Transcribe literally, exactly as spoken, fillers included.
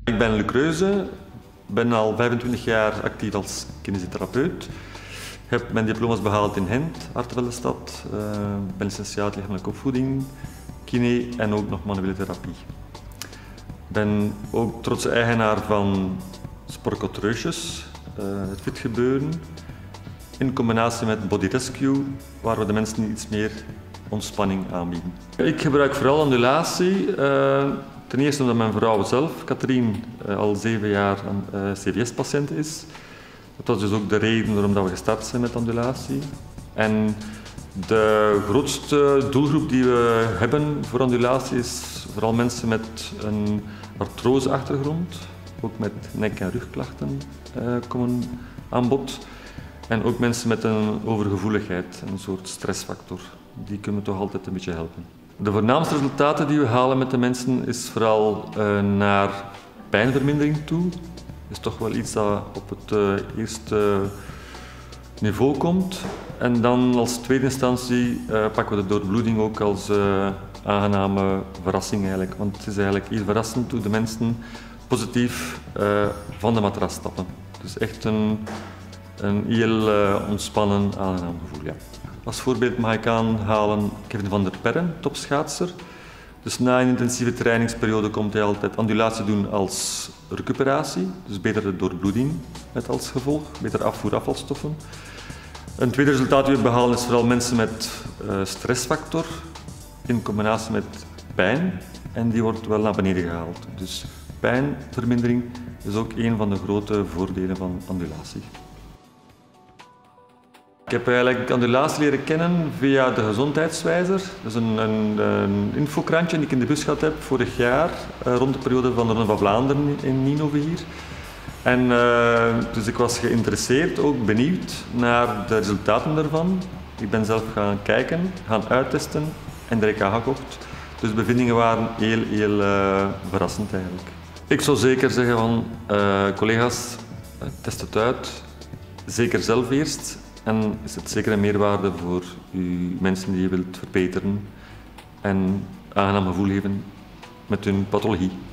Ik ben Luc Reuze, ben al vijfentwintig jaar actief als kinesitherapeut. Heb mijn diploma's behaald in Gent, Artevelde-stad. Uh, ben licentiaat lichamelijke opvoeding, kine en ook nog manuele therapie. Ik ben ook trotse eigenaar van Sportcot Reusjes, uh, het fitgebeuren, in combinatie met Body Rescue, waar we de mensen iets meer ontspanning aanbieden. Ik gebruik vooral ondulatie. Uh, ten eerste omdat mijn vrouw zelf, Katrien, uh, al zeven jaar een uh, C V S-patiënt is. Dat was dus ook de reden waarom we gestart zijn met ondulatie. En de grootste doelgroep die we hebben voor ondulatie is vooral mensen met een artrose-achtergrond, ook met nek- en rugklachten uh, komen aan bod. En ook mensen met een overgevoeligheid, een soort stressfactor. Die kunnen toch altijd een beetje helpen. De voornaamste resultaten die we halen met de mensen is vooral uh, naar pijnvermindering toe. Dat is toch wel iets dat op het uh, eerste niveau komt. En dan als tweede instantie uh, pakken we de doorbloeding ook als uh, aangename verrassing eigenlijk. Want het is eigenlijk heel verrassend hoe de mensen positief uh, van de matras stappen. Dus echt een, een heel uh, ontspannen, aangenaam gevoel. Ja. Als voorbeeld mag ik aanhalen Kevin van der Perren, topschaatser. Dus na een intensieve trainingsperiode komt hij altijd ondulatie doen als recuperatie, dus betere doorbloeding met als gevolg, beter afvoer afvalstoffen. Een tweede resultaat die we behalen is vooral mensen met uh, stressfactor in combinatie met pijn en die wordt wel naar beneden gehaald. Dus pijnvermindering is ook een van de grote voordelen van ondulatie. Ik heb eigenlijk ondulatie leren kennen via de Gezondheidswijzer. Dat is een, een, een infokrantje die ik in de bus gehad heb vorig jaar, uh, rond de periode van de Ronde van Vlaanderen in Ninove hier. En, uh, dus ik was geïnteresseerd, ook benieuwd naar de resultaten daarvan. Ik ben zelf gaan kijken, gaan uittesten en direct aangekocht. Dus de bevindingen waren heel, heel uh, verrassend eigenlijk. Ik zou zeker zeggen van uh, collega's, test het uit. Zeker zelf eerst. En is het zeker een meerwaarde voor uw mensen die je wilt verbeteren en aangenaam gevoel geven met hun pathologie.